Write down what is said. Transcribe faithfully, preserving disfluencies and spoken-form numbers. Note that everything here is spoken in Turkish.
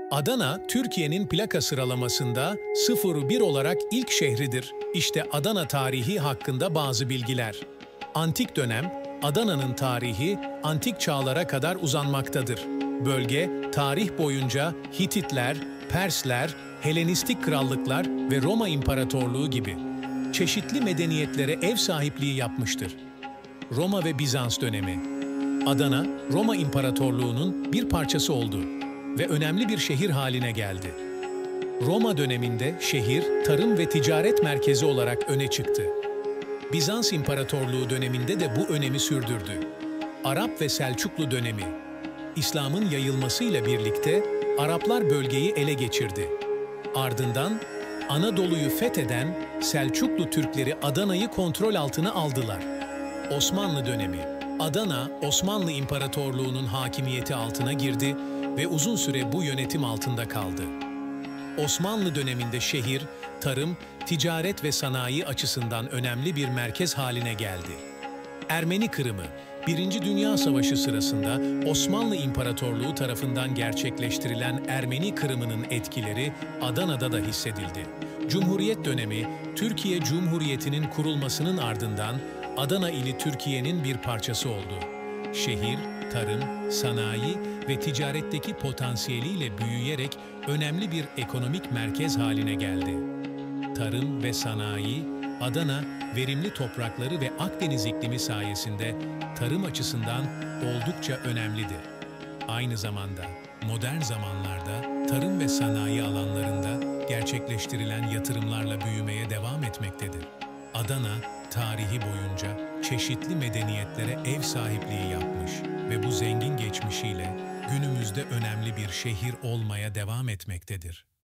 Adana, Türkiye'nin plaka sıralamasında sıfır bir olarak ilk şehridir. İşte Adana tarihi hakkında bazı bilgiler. Antik dönem, Adana'nın tarihi antik çağlara kadar uzanmaktadır. Bölge, tarih boyunca Hititler, Persler, Helenistik krallıklar ve Roma İmparatorluğu gibi çeşitli medeniyetlere ev sahipliği yapmıştır. Roma ve Bizans dönemi. Adana, Roma İmparatorluğu'nun bir parçası oldu ve önemli bir şehir haline geldi. Roma döneminde şehir, tarım ve ticaret merkezi olarak öne çıktı. Bizans İmparatorluğu döneminde de bu önemi sürdürdü. Arap ve Selçuklu dönemi. İslam'ın yayılmasıyla birlikte Araplar bölgeyi ele geçirdi. Ardından Anadolu'yu fetheden Selçuklu Türkleri Adana'yı kontrol altına aldılar. Osmanlı dönemi. Adana, Osmanlı İmparatorluğu'nun hakimiyeti altına girdi ve uzun süre bu yönetim altında kaldı. Osmanlı döneminde şehir, tarım, ticaret ve sanayi açısından önemli bir merkez haline geldi. Ermeni Kırımı, Birinci Dünya Savaşı sırasında Osmanlı İmparatorluğu tarafından gerçekleştirilen Ermeni Kırımı'nın etkileri Adana'da da hissedildi. Cumhuriyet dönemi, Türkiye Cumhuriyeti'nin kurulmasının ardından Adana ili Türkiye'nin bir parçası oldu. Şehir, tarım, sanayi ve ticaretteki potansiyeliyle büyüyerek önemli bir ekonomik merkez haline geldi. Tarım ve sanayi, Adana, verimli toprakları ve Akdeniz iklimi sayesinde tarım açısından oldukça önemlidir. Aynı zamanda modern zamanlarda tarım ve sanayi alanlarında gerçekleştirilen yatırımlarla büyümeye devam etmektedir. Adana, tarihi boyunca çeşitli medeniyetlere ev sahipliği yapmış ve bu zengin geçmişiyle günümüzde önemli bir şehir olmaya devam etmektedir.